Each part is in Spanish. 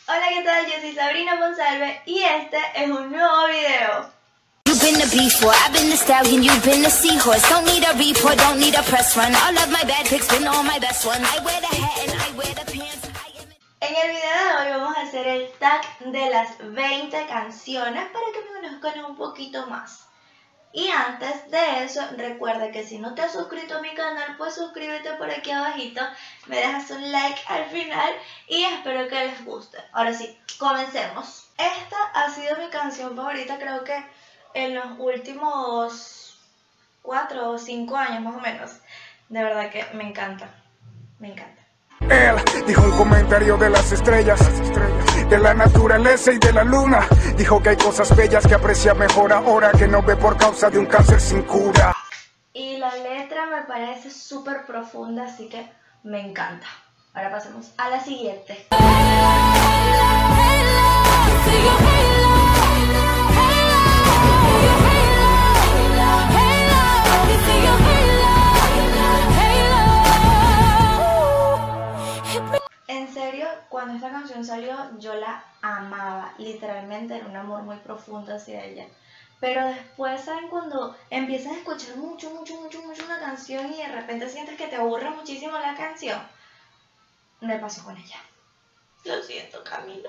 Hola, ¿qué tal? Yo soy Sabrina Monsalve y este es un nuevo video. You've been the before, I've been the stallion, you've been the seahorse. Don't need a report, don't need a press run. All of my bad pics been all my best ones. I wear the hat and I wear the pants. En el video de hoy vamos a hacer el tag de las 20 canciones para que me conozcan un poquito más. Y antes de eso, recuerda que si no te has suscrito a mi canal, pues suscríbete por aquí abajito, me dejas un like al final y espero que les guste. Ahora sí, comencemos. Esta ha sido mi canción favorita, creo que en los últimos 4 o 5 años más o menos. De verdad que me encanta, me encanta. Él dijo un comentario de las estrellas, de la naturaleza y de la luna. Dijo que hay cosas bellas que aprecia mejor ahora que no ve por causa de un cáncer sin cura. Y la letra me parece súper profunda, así que me encanta. Ahora pasemos a la siguiente. En serio, cuando esta canción salió, yo la amaba, literalmente era un amor muy profundo hacia ella. Pero después, ¿saben? Cuando empiezas a escuchar mucho una canción y de repente sientes que te aburre muchísimo la canción, me pasó con ella. Lo siento, Camilo.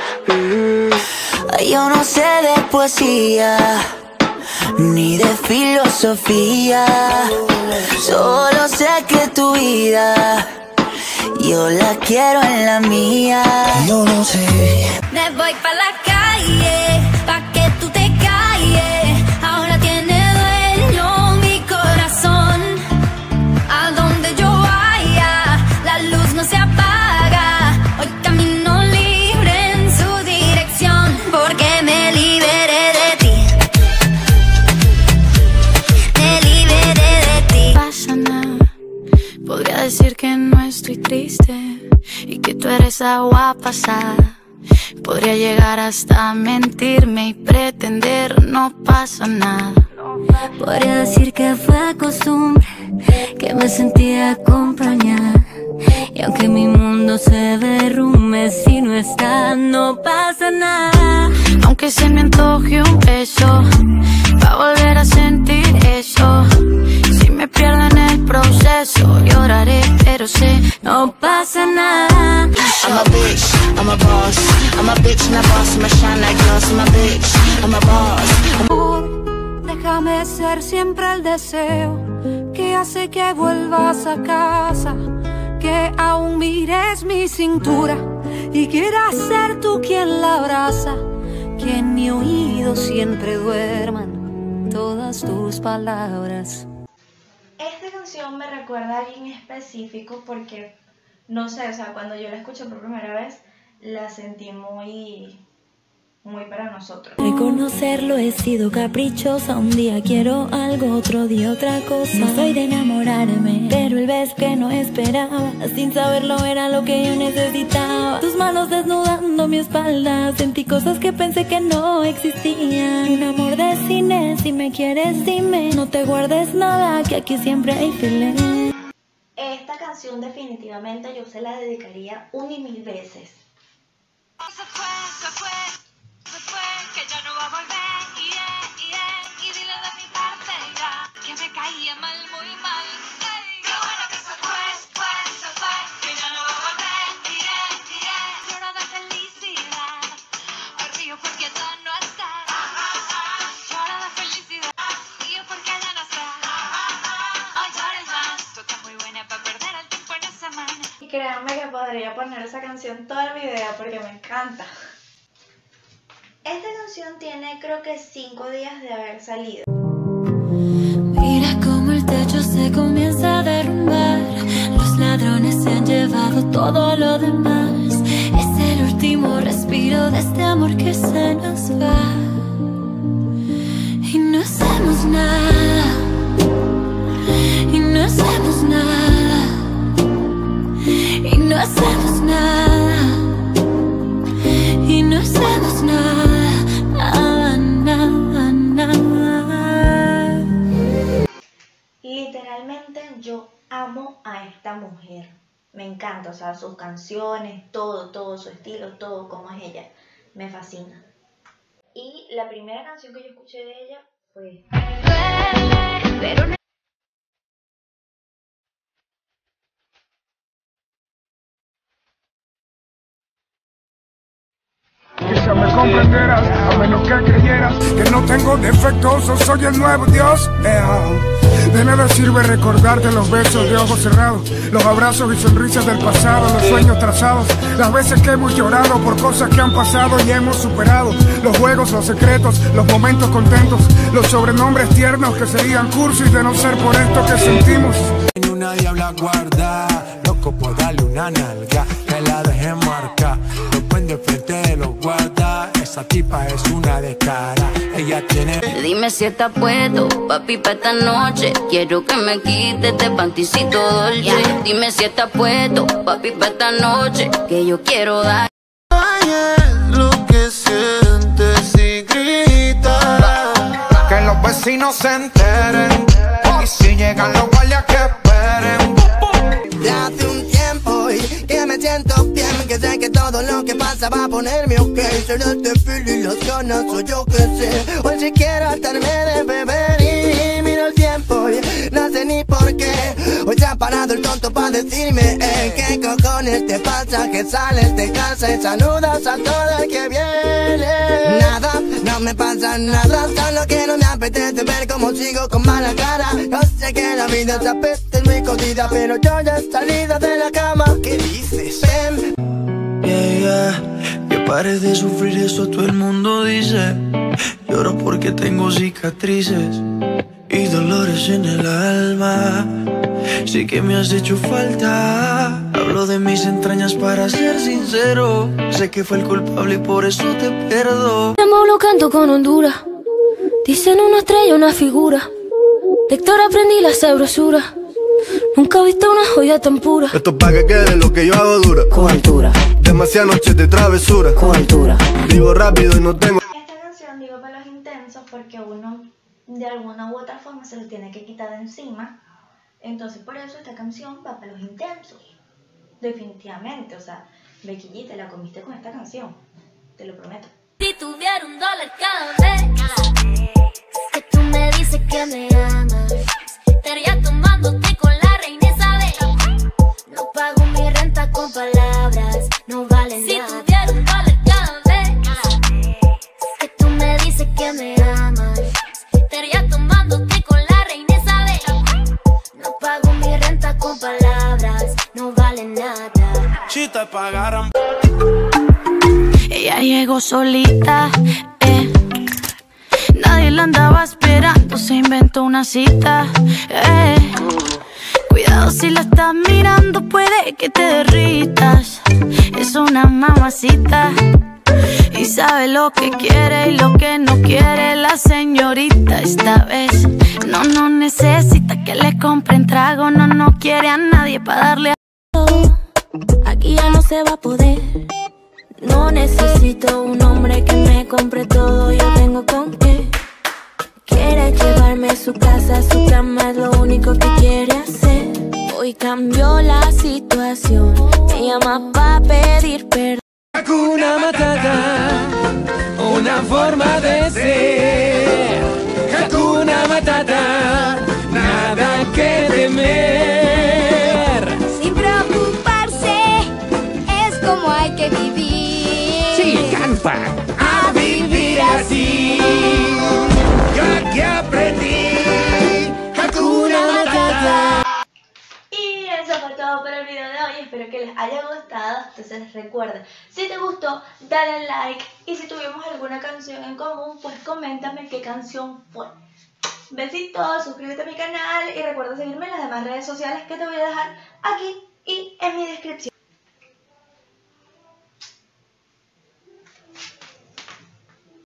Yo no sé de poesía ni de filosofía, solo sé que tu vida yo la quiero en la mía. Yo no sé. Me voy pa' la calle, pa' que tú te calles. Ahora tiene dueño mi corazón. A donde yo vaya, la luz no se apaga. Hoy camino libre en su dirección, porque me liberé de ti. Me liberé de ti. Pasa nada. Podría decir que no estoy triste y que tú eres agua pasada. Podría llegar hasta mentirme y pretender no pasa nada. Podría decir que fue costumbre, que me sentía acompañada. Y aunque mi mundo se derrumbe, si no está, no pasa nada. Aunque se me antoje un beso, pa' volver a sentir eso. Si me pierdo en el proceso, lloraré, pero sé, no pasa nada. I'm a bitch, I'm a boss. I'm a bitch and a boss, I'm a shine like glass. I'm a bitch, I'm a boss. Déjame ser siempre el deseo que hace que vuelvas a casa, que aún mires mi cintura y quieras ser tú quien la abraza, que en mi oído siempre duerman todas tus palabras. Esta canción me recuerda a alguien específico porque, no sé, o sea, cuando yo la escuché por primera vez, la sentí muy para nosotros. Reconocerlo, he sido caprichosa. Un día quiero algo, otro día otra cosa. No soy de enamorarme, pero el beso que no esperaba, sin saberlo era lo que yo necesitaba. Tus manos desnudando mi espalda, sentí cosas que pensé que no existían. Un amor de cine, si me quieres dime. No te guardes nada, que aquí siempre hay pelea. Esta canción definitivamente yo se la dedicaría 1.000 veces. Se fue, que ya no va a volver, y dile de mi parte ya, que me caía mal, muy mal. Qué bueno que se fue, que ya no va a volver, lloro de felicidad, me río porque ya no está, lloro de felicidad, río porque ya no está, hoy llores más, tú estás muy buena para perder el tiempo en esa mano. Y créanme que podría poner esa canción todo en mi video porque me encanta. Esta canción tiene creo que 5 días de haber salido. Mira cómo el techo se comienza a derrumbar. Los ladrones se han llevado todo lo demás. Es el último respiro de este amor que se nos va. Y no hacemos nada. Y no hacemos nada. Y no hacemos nada. Y no hacemos nada. Literalmente yo amo a esta mujer. Me encanta, o sea, sus canciones, todo su estilo, todo como es ella, me fascina. Y la primera canción que yo escuché de ella fue Quizá me comprenderás, a menos que creyeras que no tengo defectos o soy el nuevo Dios. De nada sirve recordarte los besos de ojos cerrados, los abrazos y sonrisas del pasado, los sueños trazados, las veces que hemos llorado por cosas que han pasado y hemos superado, los juegos, los secretos, los momentos contentos, los sobrenombres tiernos que serían cursis de no ser por esto que sentimos. En una diabla guarda, loco por darle una nalga, que la deje marca, lo prende frente de los guarda, esa tipa es una descara, ella tiene... Dime si estás puesto, papi, pa' esta noche. Quiero que me quites este panticito dolce. Dime si estás puesto, papi, pa' esta noche, que yo quiero dar. Ay, es lo que sientes y grita, que los vecinos se enteren, y si llegan los guardias que esperen. Ya hace un tiempo y que me siento bien, que sé que todo lo que pasa va a ponerme ok. Solo te feel y las ganas soy yo que sé. Hoy si quiero hartarme de beber y miro el tiempo y no sé ni por qué. Hoy se ha parado el tonto para decirme ¿qué cojones te pasa? Que sales de casa y saludas a todo el que viene. Nada, no me pasa nada, solo que no me apetece ver cómo sigo con mala cara. Yo sé que la vida se apetece, es muy jodida, pero yo ya he salido de la cama. ¿Qué dices? Ven. Que pares de sufrir, eso todo el mundo dice. Lloro porque tengo cicatrices y dolores en el alma. Sí que me has hecho falta. Hablo de mis entrañas para ser sincero. Sé que fue el culpable y por eso te perdono. Lo canto con Honduras. Dicen una estrella, una figura. De Héctor aprendí la sabrosura. Nunca he visto una joya tan pura. Esto es pa' que quede lo que yo hago dura. Con altura. Demasiadas noches de travesura. Con altura. Vivo rápido y no tengo... esta canción, digo para los intensos, porque uno de alguna u otra forma se lo tiene que quitar de encima. Entonces por eso esta canción va para los intensos. Definitivamente, o sea, Becky G, te la comiste con esta canción, te lo prometo. Si tuviera $1 cada vez que tú me dices que me amas, estaría tomándote con la reina Isabel. No pago mi renta con palabras, no vale nada. Si tuviera $1 cada vez que tú me dices que me amas, estaría tomándote con la reina Isabel. No pago mi renta con palabras, no vale nada. Si te pagaran... Ella llegó solita, nadie la andaba esperando, se inventó una cita, Cuidado si la estás mirando, puede que te derritas. Es una mamacita y sabe lo que quiere y lo que no quiere la señorita. Esta vez no necesita que le compren trago, no quiere a nadie para darle a... Aquí ya no se va a poder. No necesito un hombre que me compre todo, yo tengo con qué. Quiere llevarme a su casa, su cama es lo único que quiere hacer. Hoy cambió la situación, me llama pa' pedir perdón. Hakuna Matata, una forma de ser. Hakuna Matata, nada que temer. Sin preocuparse, es como hay que vivir. Sí, canta. A vivir así. Yo aquí aprendí. Hakuna Matata. Y eso fue todo por el video de hoy, espero que les haya gustado. Entonces recuerda, si te gustó, dale like, y si tuvimos alguna canción en común, pues coméntame qué canción fue. Besitos, suscríbete a mi canal y recuerda seguirme en las demás redes sociales que te voy a dejar aquí y en mi descripción.